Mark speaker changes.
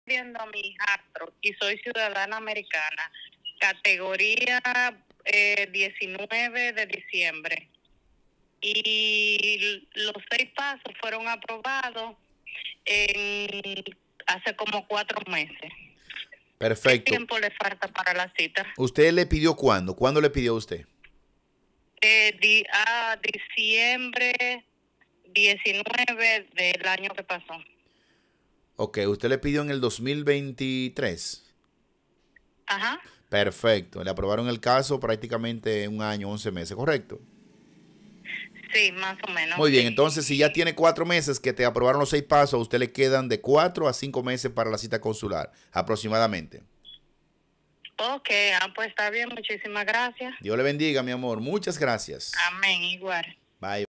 Speaker 1: viendo a mi hijastro y soy ciudadana americana, categoría 19 de diciembre. Y los 6 pasos fueron aprobados hace como 4 meses. ¿Qué
Speaker 2: Perfecto.
Speaker 1: tiempo le falta para la cita?
Speaker 2: ¿Usted le pidió cuándo? ¿Cuándo le pidió usted?
Speaker 1: Diciembre 19 del año que pasó.
Speaker 2: Ok, usted le pidió en el 2023.
Speaker 1: Ajá.
Speaker 2: Perfecto. Le aprobaron el caso prácticamente en un año, 11 meses, ¿correcto?
Speaker 1: Sí, más o menos.
Speaker 2: Muy bien,
Speaker 1: Sí.
Speaker 2: entonces si ya tiene 4 meses que te aprobaron los 6 pasos, a usted le quedan de 4 a 5 meses para la cita consular, aproximadamente.
Speaker 1: Ok, pues está bien, muchísimas gracias.
Speaker 2: Dios le bendiga, mi amor. Muchas gracias.
Speaker 1: Amén, igual.
Speaker 2: Bye.